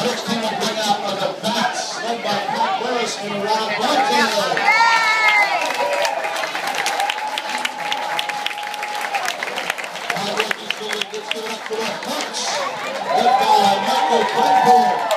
16 will bring out the Bats, led by Pat Burris and Rob Bucktail. Gets given up for the Hawks, led by Michael Claypool.